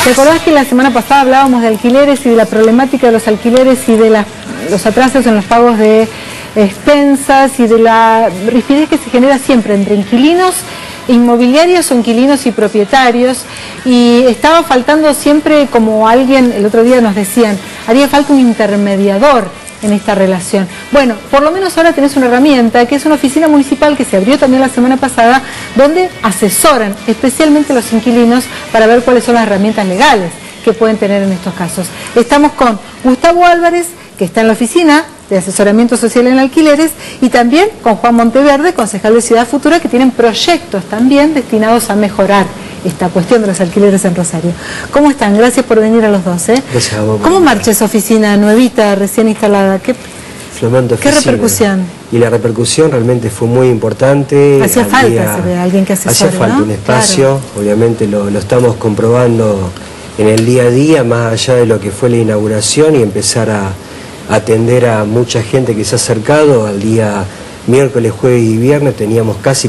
¿Te acordás que la semana pasada hablábamos de alquileres y de la problemática de los alquileres y de los atrasos en los pagos de expensas y de la rigidez que se genera siempre entre inquilinos, inmobiliarios o inquilinos y propietarios? Y estaba faltando siempre, como alguien el otro día nos decían, haría falta un intermediador en esta relación. Bueno, por lo menos ahora tenés una herramienta que es una oficina municipal que se abrió también la semana pasada, donde asesoran especialmente a los inquilinos para ver cuáles son las herramientas legales que pueden tener en estos casos. Estamos con Gustavo Álvarez, que está en la oficina de asesoramiento social en alquileres, y también con Juan Monteverde, concejal de Ciudad Futura, que tienen proyectos también destinados a mejorar esta cuestión de los alquileres en Rosario. ¿Cómo están? Gracias por venir a los dos. Gracias a vos. ¿Cómo marcha esa oficina nuevita, recién instalada? Flamante oficina. ¿Qué repercusión? Y la repercusión realmente fue muy importante. Hacía falta, se ve, alguien que asesore, hacía falta, ¿no? Un espacio, claro. Obviamente lo estamos comprobando en el día a día, más allá de lo que fue la inauguración, y empezar a atender a mucha gente que se ha acercado. Al día miércoles, jueves y viernes teníamos casi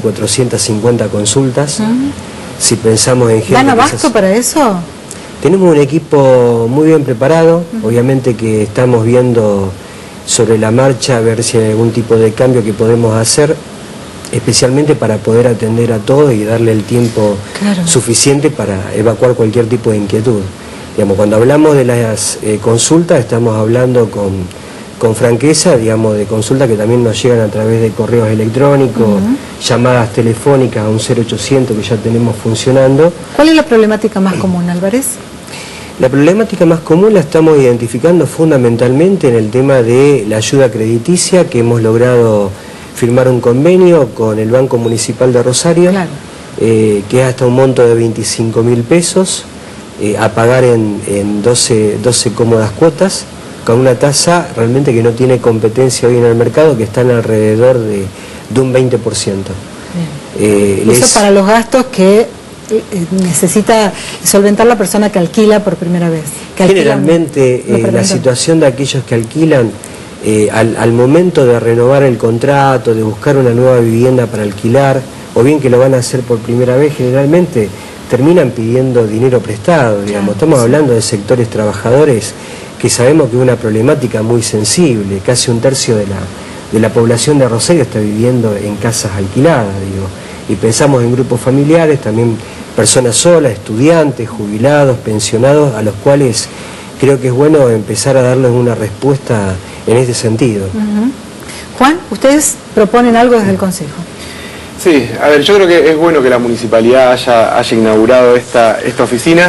450 consultas. Si pensamos en gente... ¿Dan abasto para eso? Tenemos un equipo muy bien preparado, obviamente que estamos viendo sobre la marcha a ver si hay algún tipo de cambio que podemos hacer, especialmente para poder atender a todos y darle el tiempo suficiente para evacuar cualquier tipo de inquietud. Digamos, cuando hablamos de las consultas, estamos hablando con franqueza, digamos, de consultas que también nos llegan a través de correos electrónicos, llamadas telefónicas a un 0800 que ya tenemos funcionando. ¿Cuál es la problemática más común, Álvarez? La problemática más común la estamos identificando fundamentalmente en el tema de la ayuda crediticia, que hemos logrado firmar un convenio con el Banco Municipal de Rosario, que es hasta un monto de 25.000 pesos, a pagar en 12 cómodas cuotas, con una tasa realmente que no tiene competencia hoy en el mercado, que están alrededor de un 20%. Eso para los gastos que necesita solventar la persona que alquila por primera vez. Generalmente la situación de aquellos que alquilan, al momento de renovar el contrato, de buscar una nueva vivienda para alquilar, o bien que lo van a hacer por primera vez, generalmente terminan pidiendo dinero prestado, digamos. Estamos hablando de sectores trabajadores que sabemos que es una problemática muy sensible. Casi un tercio de la población de Rosario está viviendo en casas alquiladas, digo. Y pensamos en grupos familiares, también personas solas, estudiantes, jubilados, pensionados, a los cuales creo que es bueno empezar a darles una respuesta en este sentido. Juan, ¿ustedes proponen algo desde el Consejo? Sí, a ver, yo creo que es bueno que la municipalidad haya inaugurado esta oficina.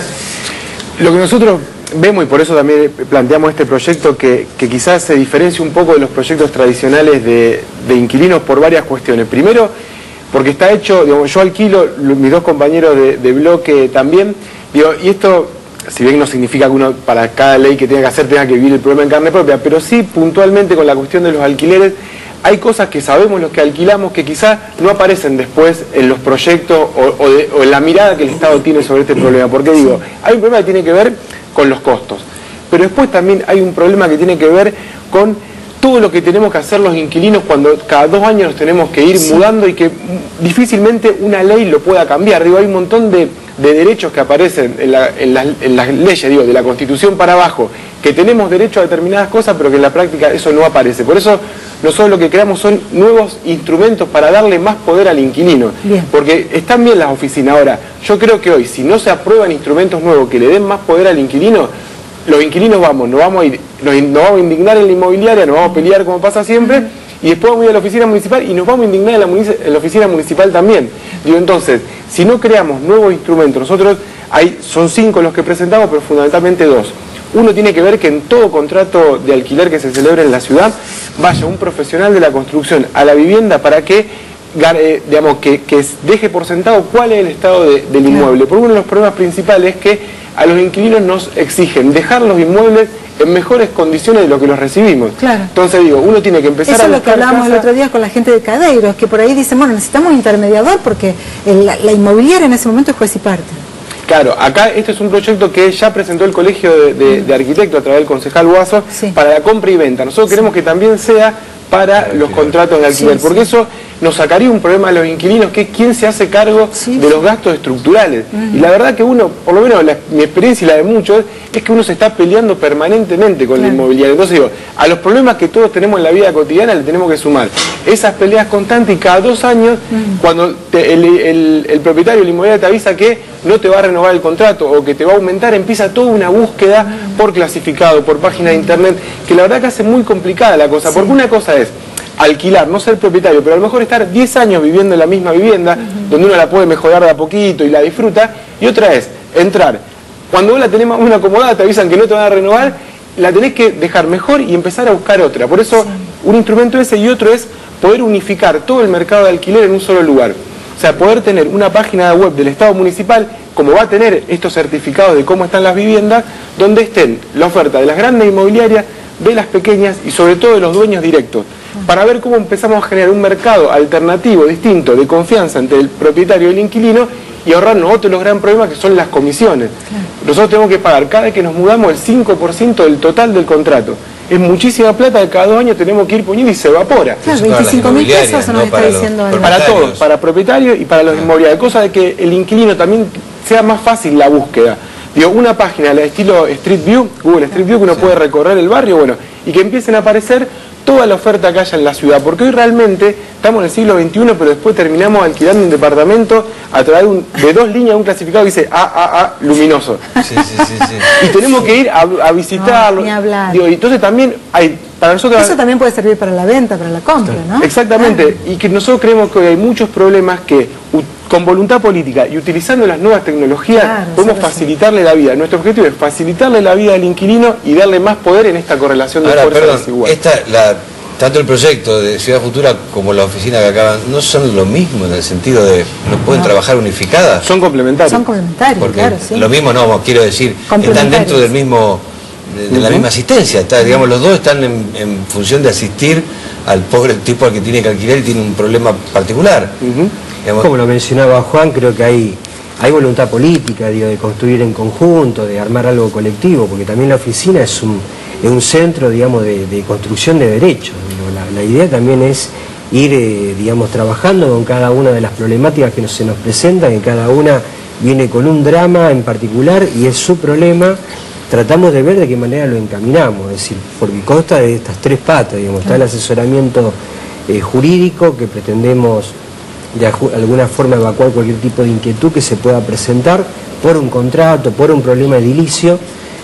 Lo que nosotros vemos, y por eso también planteamos este proyecto, que quizás se diferencie un poco de los proyectos tradicionales de inquilinos por varias cuestiones. Primero, porque está hecho, digamos, yo alquilo, mis dos compañeros de bloque también, digo, y esto, si bien no significa que uno para cada ley que tenga que hacer tenga que vivir el problema en carne propia, pero sí puntualmente con la cuestión de los alquileres, hay cosas que sabemos los que alquilamos que quizás no aparecen después en los proyectos o en la mirada que el Estado tiene sobre este problema. Porque digo, hay un problema que tiene que ver con los costos, pero después también hay un problema que tiene que ver con todo lo que tenemos que hacer los inquilinos cuando cada 2 años nos tenemos que ir mudando y que difícilmente una ley lo pueda cambiar. Digo, hay un montón de derechos que aparecen en las leyes, digo, de la Constitución para abajo, que tenemos derecho a determinadas cosas, pero que en la práctica eso no aparece. Por eso nosotros lo que creamos son nuevos instrumentos para darle más poder al inquilino. Porque están bien las oficinas. Ahora, yo creo que hoy, si no se aprueban instrumentos nuevos que le den más poder al inquilino, los inquilinos nos vamos a indignar en la inmobiliaria, nos vamos a pelear como pasa siempre, y después vamos a ir a la oficina municipal y nos vamos a indignar en la oficina municipal también. Digo, entonces, si no creamos nuevos instrumentos, nosotros son 5 los que presentamos, pero fundamentalmente 2. Uno tiene que ver que en todo contrato de alquiler que se celebre en la ciudad vaya un profesional de la construcción a la vivienda para que digamos, que deje por sentado cuál es el estado del inmueble. Porque uno de los problemas principales es que a los inquilinos nos exigen dejar los inmuebles en mejores condiciones de lo que los recibimos. Entonces digo, uno tiene que empezar a... Eso es lo que hablábamos el otro día con la gente de Cadeiros, que por ahí dicen, bueno, necesitamos un intermediador porque la inmobiliaria en ese momento es juez y parte. Claro, acá este es un proyecto que ya presentó el Colegio de Arquitectos a través del concejal Guaso para la compra y venta. Nosotros queremos que también sea para los contratos de alquiler, porque eso nos sacaría un problema a los inquilinos, que es quién se hace cargo de los gastos estructurales. Y la verdad que uno, por lo menos mi experiencia y la de muchos, es que uno se está peleando permanentemente con la inmobiliaria. Entonces digo, a los problemas que todos tenemos en la vida cotidiana le tenemos que sumar esas peleas constantes, y cada 2 años, cuando el propietario de la inmobiliaria te avisa que no te va a renovar el contrato o que te va a aumentar, empieza toda una búsqueda por clasificado, por página de internet, que la verdad que hace muy complicada la cosa, porque una cosa es alquilar, no ser propietario, pero a lo mejor estar 10 años viviendo en la misma vivienda, donde uno la puede mejorar de a poquito y la disfruta, y otra es entrar, cuando vos la tenés más o menos acomodada, te avisan que no te van a renovar, la tenés que dejar mejor y empezar a buscar otra. Por eso un instrumento ese, y otro es poder unificar todo el mercado de alquiler en un solo lugar. O sea, poder tener una página web del Estado municipal, como va a tener estos certificados de cómo están las viviendas, donde estén la oferta de las grandes inmobiliarias, de las pequeñas y sobre todo de los dueños directos, para ver cómo empezamos a generar un mercado alternativo, distinto, de confianza entre el propietario y el inquilino, y ahorrarnos otro de los grandes problemas, que son las comisiones. Nosotros tenemos que pagar cada vez que nos mudamos el 5% del total del contrato. Es muchísima plata que cada 2 años tenemos que ir poniendo y se evapora. Claro, 25.000 pesos nos está diciendo. Para todos, para propietarios y para los inmobiliarios. Cosa de que el inquilino también sea más fácil la búsqueda. Digo, una página de estilo Street View, Google Street View, que uno puede recorrer el barrio, bueno, y que empiecen a aparecer toda la oferta que haya en la ciudad, porque hoy realmente estamos en el siglo XXI, pero después terminamos alquilando un departamento a través de 2 líneas, un clasificado que dice AAA luminoso. Y tenemos que ir a visitarlo. Ni hablar. Digo, entonces también hay, para nosotros... Eso también puede servir para la venta, para la compra, ¿no? Exactamente, y que nosotros creemos que hoy hay muchos problemas que, con voluntad política y utilizando las nuevas tecnologías, podemos facilitarle la vida. Nuestro objetivo es facilitarle la vida al inquilino y darle más poder en esta correlación de fuerzas desiguales. Tanto el proyecto de Ciudad Futura como la oficina que acaban, ¿no son lo mismo en el sentido de no pueden trabajar unificadas? Son complementarios. Son complementarios, porque claro, sí. Lo mismo no, quiero decir, están dentro del mismo, de la misma asistencia. Digamos, los dos están en función de asistir al pobre tipo al que tiene que alquilar y tiene un problema particular. Como lo mencionaba Juan, creo que hay voluntad política, digo, de construir en conjunto, de armar algo colectivo, porque también la oficina es un centro, digamos, de construcción de derechos. La idea también es ir, digamos, trabajando con cada una de las problemáticas que se nos presentan, que cada una viene con un drama en particular y es su problema. Tratamos de ver de qué manera lo encaminamos, es decir, porque consta de estas 3 patas, digamos, está el asesoramiento jurídico, que pretendemos de alguna forma evacuar cualquier tipo de inquietud que se pueda presentar por un contrato, por un problema edilicio,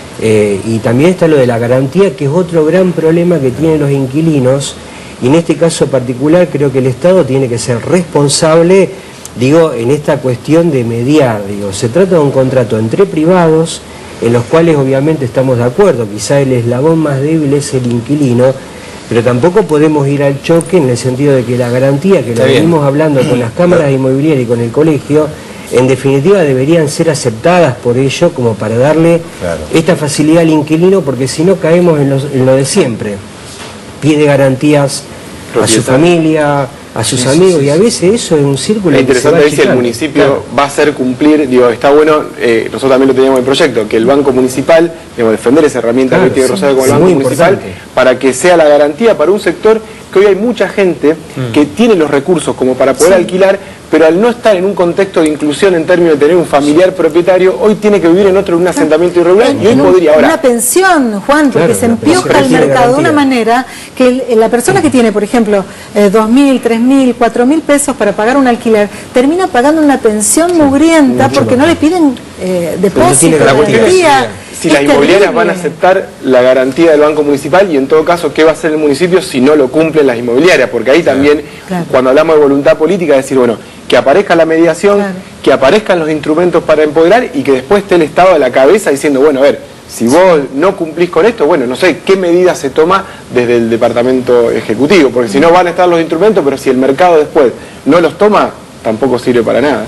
y también está lo de la garantía, que es otro gran problema que tienen los inquilinos, y en este caso particular creo que el Estado tiene que ser responsable, digo, en esta cuestión de mediar. Digo, se trata de un contrato entre privados, en los cuales obviamente estamos de acuerdo, quizá el eslabón más débil es el inquilino, pero tampoco podemos ir al choque en el sentido de que la garantía, que lo venimos hablando con las cámaras inmobiliarias y con el colegio, en definitiva deberían ser aceptadas por ello como para darle esta facilidad al inquilino, porque si no caemos en lo de siempre. Pide garantías a su familia, a sus amigos, y a veces eso es un círculo. Es interesante, dice el municipio va a hacer cumplir, digo, está bueno, nosotros también lo teníamos en el proyecto, que el Banco Municipal, digamos, defender esa herramienta de Rosario como el Banco Municipal, para que sea la garantía para un sector que hoy hay mucha gente que tiene los recursos como para poder alquilar, pero al no estar en un contexto de inclusión en términos de tener un familiar propietario, hoy tiene que vivir en un asentamiento irregular, y hoy podría ahora... Una pensión, Juan, porque se empioja el mercado de una manera que la persona que tiene, por ejemplo, 2.000, 3.000, 4.000 pesos para pagar un alquiler, termina pagando una pensión mugrienta porque no le piden depósito, garantía. Si las inmobiliarias van a aceptar la garantía del Banco Municipal, y en todo caso, ¿qué va a hacer el municipio si no lo cumplen las inmobiliarias? Porque ahí también, cuando hablamos de voluntad política, es decir, bueno, que aparezca la mediación, que aparezcan los instrumentos para empoderar, y que después esté el Estado a la cabeza diciendo, bueno, a ver, si vos no cumplís con esto, bueno, no sé qué medidas se toma desde el Departamento Ejecutivo, porque si no van a estar los instrumentos, pero si el mercado después no los toma, tampoco sirve para nada.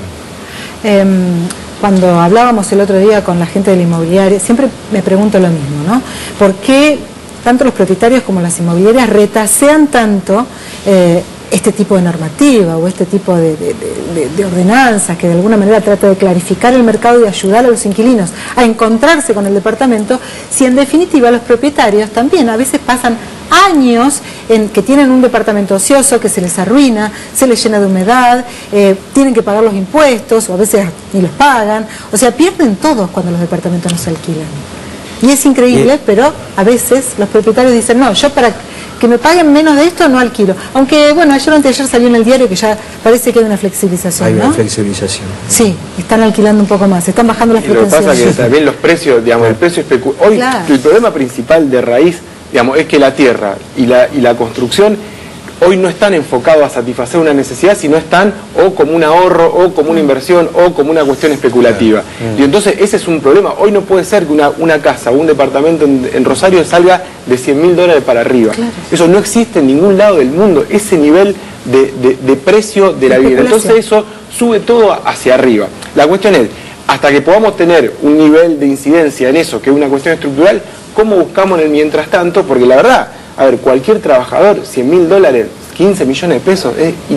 Cuando hablábamos el otro día con la gente de la inmobiliaria, siempre me pregunto lo mismo, ¿no? ¿Por qué tanto los propietarios como las inmobiliarias retasean tanto este tipo de normativa o este tipo de ordenanzas que de alguna manera trata de clarificar el mercado y ayudar a los inquilinos a encontrarse con el departamento, si en definitiva los propietarios también a veces pasan años en que tienen un departamento ocioso que se les arruina, se les llena de humedad, tienen que pagar los impuestos o a veces ni los pagan, o sea, pierden todos cuando los departamentos no se alquilan. Y es increíble, pero a veces los propietarios dicen, no, yo para que me paguen menos de esto no alquilo. Aunque, bueno, ayer o anteayer salió en el diario que ya parece que hay una flexibilización, Hay ¿no? una flexibilización. Sí, están alquilando un poco más, están bajando las pretensiones. Lo que pasa es que también los precios, digamos, el precio hoy claro. El problema principal de raíz, digamos, es que la tierra y la construcción hoy no están enfocados a satisfacer una necesidad, sino están o como un ahorro, o como una inversión, o como una cuestión especulativa. Y entonces ese es un problema. Hoy no puede ser que una casa o un departamento en Rosario salga de $100.000 para arriba. Claro. Eso no existe en ningún lado del mundo, ese nivel de precio de la vivienda. Entonces eso sube todo hacia arriba. La cuestión es, hasta que podamos tener un nivel de incidencia en eso, que es una cuestión estructural, ¿cómo buscamos en el mientras tanto? Porque la verdad, a ver, cualquier trabajador, $100.000, 15 millones de pesos,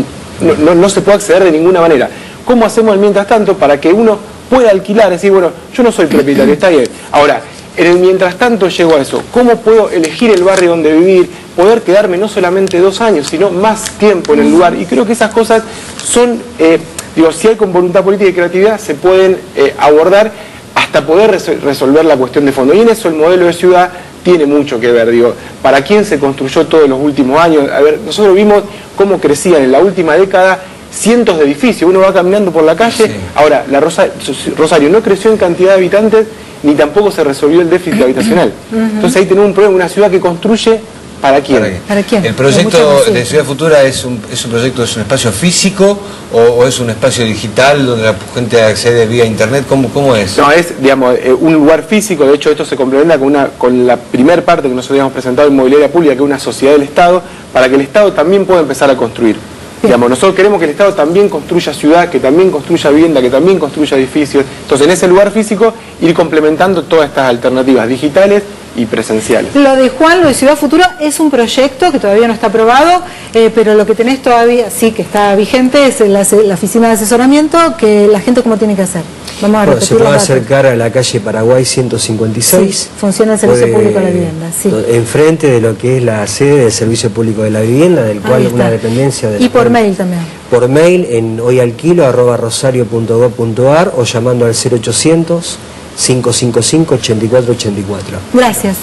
no se puede acceder de ninguna manera. ¿Cómo hacemos el mientras tanto para que uno pueda alquilar? Decir, bueno, yo no soy propietario, está bien. Ahora, en el mientras tanto llego a eso. ¿Cómo puedo elegir el barrio donde vivir? Poder quedarme no solamente 2 años, sino más tiempo en el lugar. Y creo que esas cosas son, si hay con voluntad política y creatividad, se pueden abordar hasta poder resolver la cuestión de fondo. Y en eso el modelo de ciudad tiene mucho que ver, para quién se construyó todo en los últimos años. A ver, nosotros vimos cómo crecían en la última década cientos de edificios, uno va caminando por la calle, sí. Ahora, Rosario no creció en cantidad de habitantes, ni tampoco se resolvió el déficit habitacional. Entonces ahí tenemos un problema, una ciudad que construye, ¿para quién? ¿Para quién? ¿El proyecto de Ciudad Futura es un proyecto, es un espacio físico o es un espacio digital donde la gente accede vía internet? ¿Cómo es? No, es, digamos, un lugar físico. De hecho, esto se complementa con la primer parte que nosotros habíamos presentado en Inmobiliaria Pública, que es una sociedad del Estado, para que el Estado también pueda empezar a construir. Digamos, nosotros queremos que el Estado también construya ciudad, que también construya vivienda, que también construya edificios. Entonces, en ese lugar físico, ir complementando todas estas alternativas digitales y presenciales. Lo de Juan, lo de Ciudad Futura, es un proyecto que todavía no está aprobado, pero lo que tenés todavía, sí, que está vigente, es la oficina de asesoramiento, que la gente cómo tiene que hacer. Vamos a repetir. Se puede acercar a la calle Paraguay 156. Sí, funciona el Servicio Público de la Vivienda, sí. Enfrente de lo que es la sede del Servicio Público de la Vivienda, del cual una dependencia de... Y por mail también. Por mail en hoyalquilo@rosario.gov.ar o llamando al 0800 555 8484. Gracias.